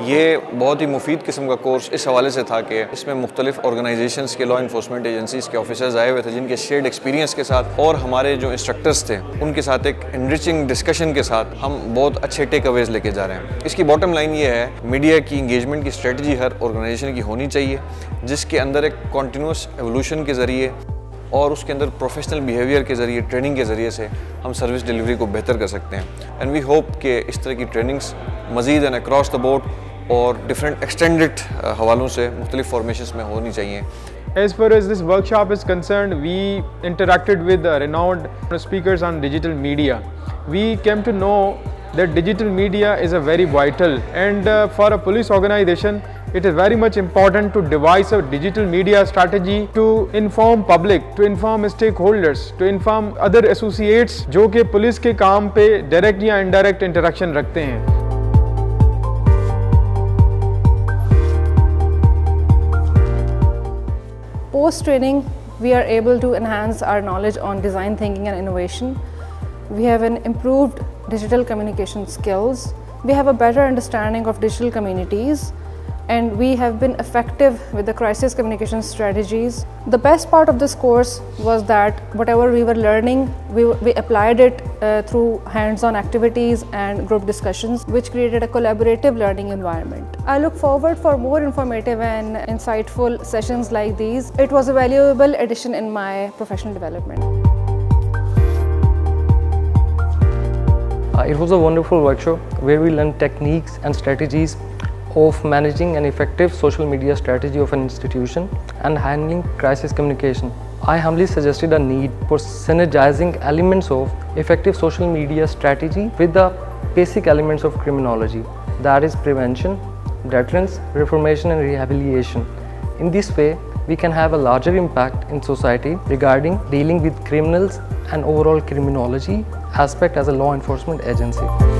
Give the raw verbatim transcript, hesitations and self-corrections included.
ये बहुत ही मुफीद किस्म का कोर्स इस हवाले से था कि इसमें मुख्तलिफ ऑर्गेनाइजेशंस के, लॉ इन्फोर्समेंट एजेंसीज़ के ऑफिसर्स आए हुए थे, जिनके शेयर्ड एक्सपीरियंस के साथ और हमारे जो इंस्ट्रक्टर्स थे उनके साथ एक एनरिचिंग डिस्कशन के साथ हम बहुत अच्छे टेक अवेज लेके जा रहे हैं। इसकी बॉटम लाइन ये है, मीडिया की इंगेजमेंट की स्ट्रेटजी हर ऑर्गेनाइजेशन की होनी चाहिए, जिसके अंदर एक कॉन्टीन्यूस एवोल्यूशन के ज़रिए और उसके अंदर प्रोफेशनल बिहेवियर के ज़रिए, ट्रेनिंग के ज़रिए से हम सर्विस डिलीवरी को बेहतर कर सकते हैं। एंड वी होप कि इस तरह की ट्रेनिंग्स मज़ीद एंड अक्रॉस द बोर्ड और डिफरेंट एक्सटेंडेड हवालों से मुख्तलिफ फॉर्मेशंस में होनी चाहिए। As far as this workshop is concerned, we interacted with uh, renowned speakers on digital media. We came to know that digital media is a very vital, and uh, for a police organization it is very much important to devise a digital media strategy to inform public, to inform stakeholders, to inform other associates जो कि police के काम पे direct या indirect interaction रखते हैं। Post training, we are able to enhance our knowledge on design thinking and innovation. We have an improved digital communication skills. We have a better understanding of digital communities, and we have been effective with the crisis communication strategies. The best part of this course was that whatever we were learning, we, we applied it uh, through hands-on activities and group discussions, which created a collaborative learning environment. I look forward for more informative and insightful sessions like these. It was a valuable addition in my professional development. Uh, it was a wonderful workshop where we learned techniques and strategies of managing an effective social media strategy of an institution and handling crisis communication. I humbly suggested a need for synergizing elements of effective social media strategy with the basic elements of criminology, that is prevention, deterrence, reformation and rehabilitation. In this way, we can have a larger impact in society regarding dealing with criminals and overall criminology aspect as a law enforcement agency.